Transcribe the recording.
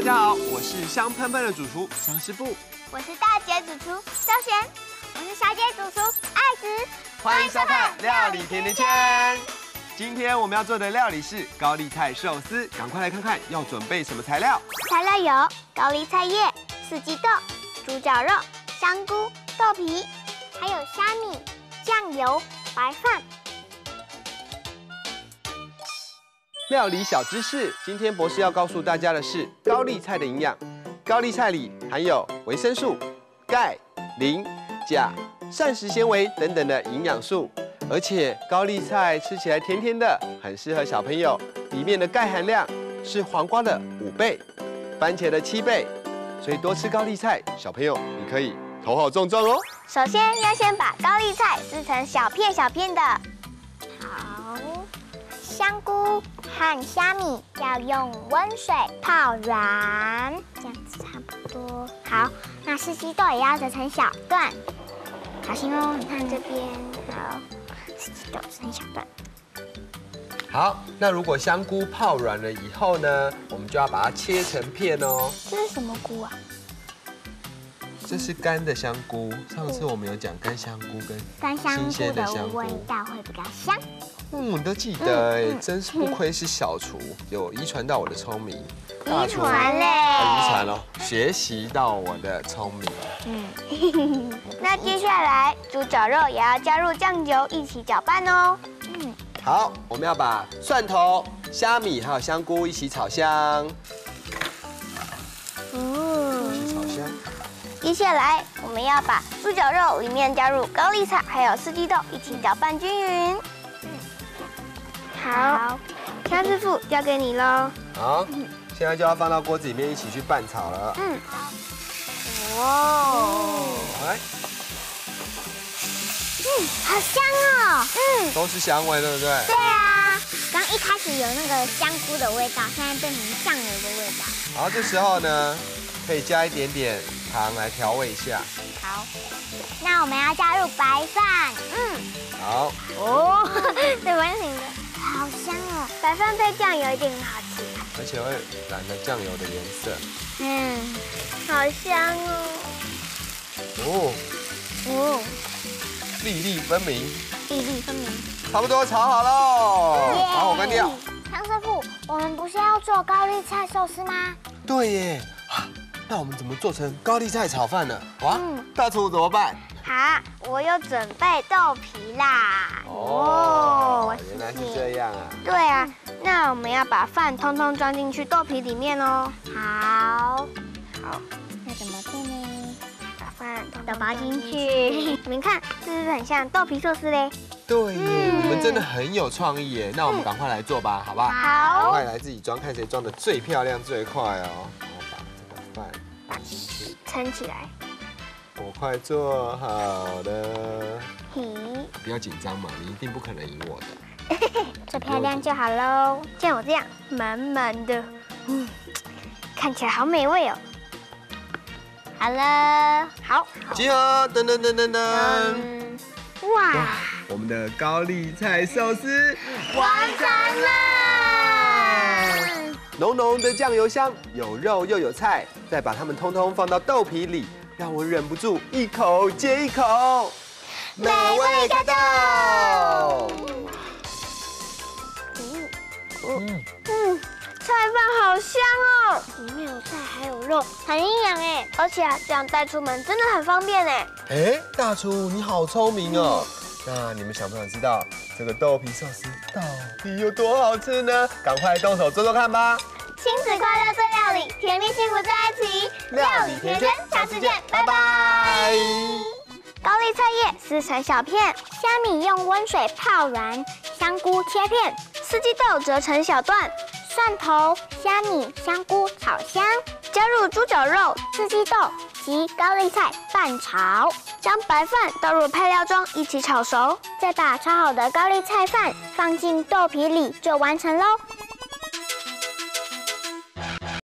大家好，我是香喷喷的主厨香师傅， 我是大姐主厨周璇，我是小姐主厨爱子。 欢迎收看《料理甜甜圈》。今天我们要做的料理是高丽菜寿司，赶快来看看要准备什么材料。 材料有高丽菜叶、四季豆、猪脚肉、香菇、豆皮，还有虾米、酱油、白饭。 料理小知识，今天博士要告诉大家的是高丽菜的营养。高丽菜里含有维生素、钙、磷、钾、膳食纤维等等的营养素，而且高丽菜吃起来甜甜的，很适合小朋友。里面的钙含量是黄瓜的5倍，番茄的7倍，所以多吃高丽菜，小朋友你可以头好壮壮哦。 首先要先把高丽菜撕成小片小片的。好，香菇和虾米要用温水泡软，这样子差不多。好，那四季豆也要折成小段，小心哦。你看这边，好，四季豆折成小段。 好，那如果香菇泡软了以后呢，我们就要把它切成片哦。 这是什么菇啊？ 这是干的香菇，上次我们有讲干香菇跟干香新菇的鲜香菇味道会比较香。 你都记得哎，真是不愧是小厨，有遗传到我的聪明。 遗传嘞， 遗传哦，学习到我的聪明。 那接下来猪脚肉也要加入酱油一起搅拌哦。 好，我们要把蒜头、虾米还有香菇一起炒香。一起炒香。 接下来我们要把猪脚肉里面加入高丽菜还有四季豆一起搅拌均匀。好，香师傅交给你喽。 好，现在就要放到锅子里面一起去拌炒了。 哇， 来， 好香哦。 都是香味，对不对？ 对啊，刚一开始有那个香菇的味道，现在变成酱油的味道。 然后这时候呢，可以加一点点糖来调味一下。 好，那我们要加入白饭。 好。 哦，对，完成的，好香哦！白饭配酱油一定很好吃。 而且会染了酱油的颜色。 好香哦！ 粒粒分明。 粒粒分明。 差不多炒好喽，把火关掉。 汤师傅，我们不是要做高丽菜寿司吗？ 对耶，那我们怎么做成高丽菜炒饭呢？哇，大厨怎么办？ 好，我有准备豆皮啦。 原来是这样啊。 对啊，那我们要把饭通通装进去豆皮里面哦。好，那怎么做呢？把饭都包进去。你们看，是不是很像豆皮寿司嘞？ 对耶，你们真的很有创意耶。那我们赶快来做吧，好不好？ 好， 赶快来自己装，看谁装的最漂亮最快哦。然后把这个饭放进去， 撑起来。 我快做好了。不要紧张嘛，你一定不可能赢我的。 最漂亮就好喽，像我这样满满的，看起来好美味哦。好了，好， 集合，噔噔噔噔噔。 哇， 我们的高丽菜寿司完成了！ 浓浓的酱油香，有肉又有菜，再把它们通通放到豆皮里，让我忍不住一口接一口， 美味开动！菜饭好香哦，里面有菜还有肉，很营养哎，而且这样带出门真的很方便哎。 大厨你好聪明哦！那你们小朋友知道这个豆皮寿司到底有多好吃呢？赶快动手做做看吧！ 亲子快乐做料理，甜蜜幸福在一起。料理甜甜圈，下次见，拜拜。高丽菜叶撕成小片，虾米用温水泡软，香菇切片，四季豆折成小段，蒜头、虾米、香菇炒香，加入猪脚肉、四季豆及高丽菜拌炒，将白饭倒入配料中一起炒熟，再把炒好的高丽菜饭放进豆皮里就完成喽。